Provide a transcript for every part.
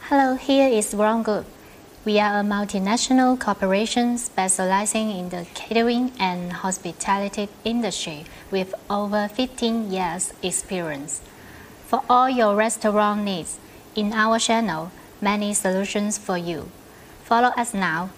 Hello, here is Wrong Group. We are a multinational corporation specializing in the catering and hospitality industry with over 15 years experience. For all your restaurant needs, in our channel, many solutions for you. Follow us now.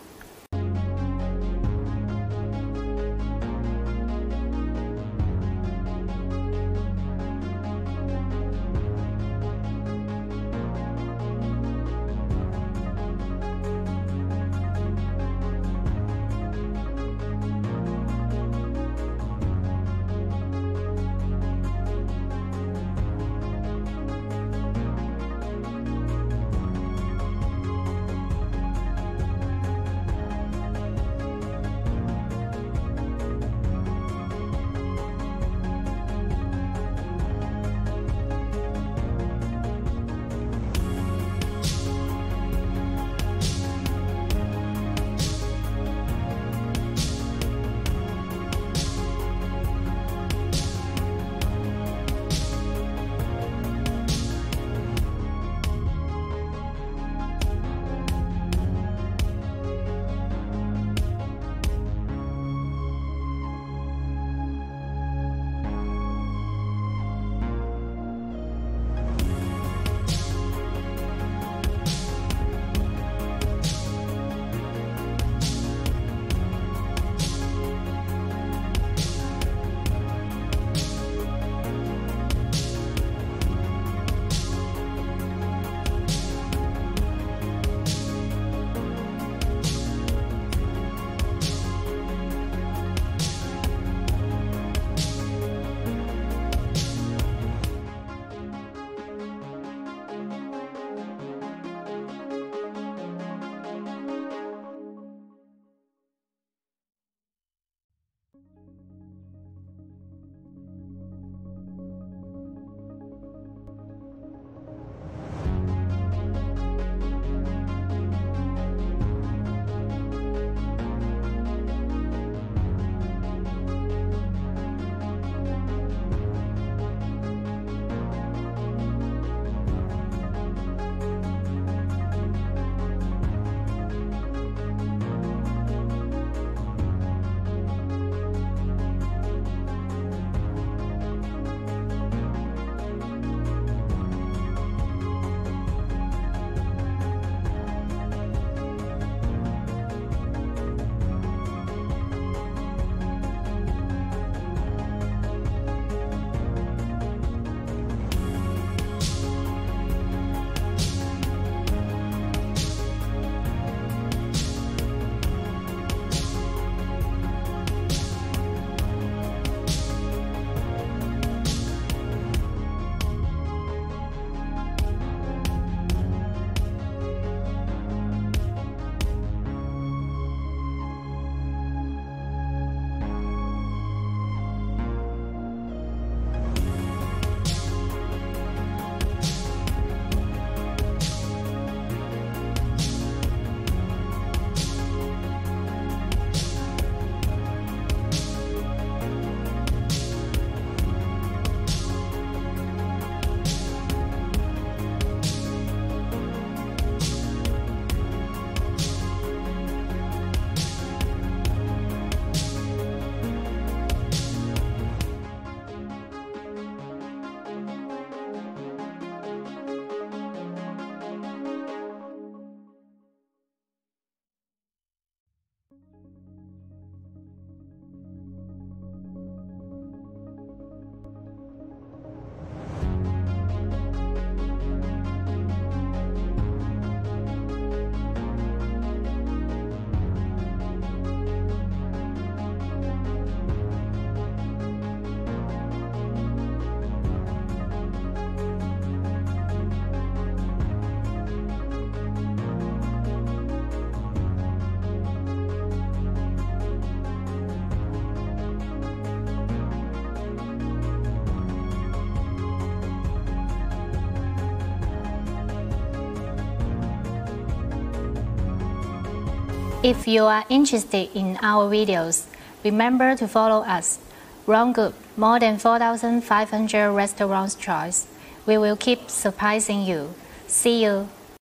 If you are interested in our videos, remember to follow us. Wrong Group, more than 4,500 restaurants choice. We will keep surprising you. See you.